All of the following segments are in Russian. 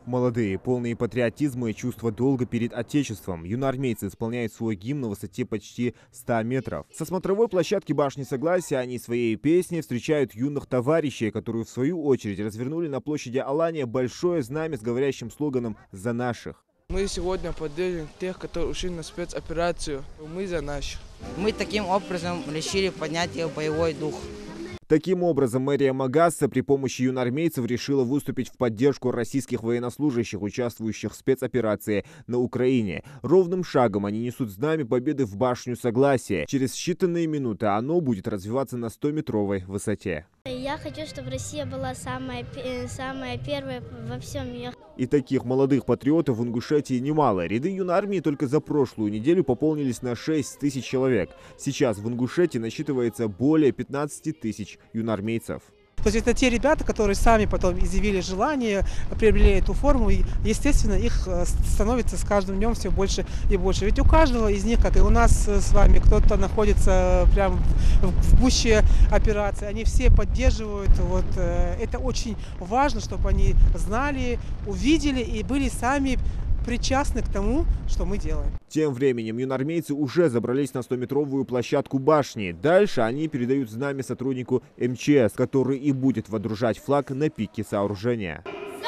Молодые, полные патриотизма и чувства долга перед Отечеством, юноармейцы исполняют свой гимн на высоте почти 100 метров. Со смотровой площадки башни Согласия они своей песней встречают юных товарищей, которые в свою очередь развернули на площади Алания большое знамя с говорящим слоганом «За наших». Мы сегодня поддержим тех, которые ушли на спецоперацию. Мы за наших. Мы таким образом решили поднять их боевой дух. Таким образом, мэрия Магасса при помощи юноармейцев решила выступить в поддержку российских военнослужащих, участвующих в спецоперации на Украине. Ровным шагом они несут знамя победы в башню Согласия. Через считанные минуты оно будет развиваться на 100-метровой высоте. Я хочу, чтобы Россия была самая первая во всем мире. И таких молодых патриотов в Ингушетии немало. Ряды юнармии только за прошлую неделю пополнились на 6 тысяч человек. Сейчас в Ингушетии насчитывается более 15 тысяч юнармейцев. То есть это те ребята, которые сами потом изъявили желание, приобрели эту форму, и, естественно, их становится с каждым днем все больше и больше. Ведь у каждого из них, как и у нас с вами, кто-то находится прямо в гуще операции, они все поддерживают. Вот, это очень важно, чтобы они знали, увидели и были сами причастны к тому, что мы делаем. Тем временем юнармейцы уже забрались на 100-метровую площадку башни. Дальше они передают знамя сотруднику МЧС, который и будет водружать флаг на пике сооружения.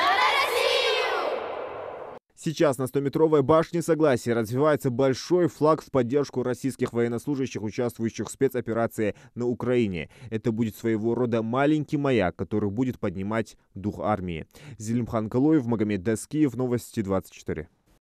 Сейчас на 100-метровой башне Согласия развивается большой флаг в поддержку российских военнослужащих, участвующих в спецоперации на Украине. Это будет своего рода маленький маяк, который будет поднимать дух армии. Зелимхан Калоев, Магомед Даскиев, Новости 24.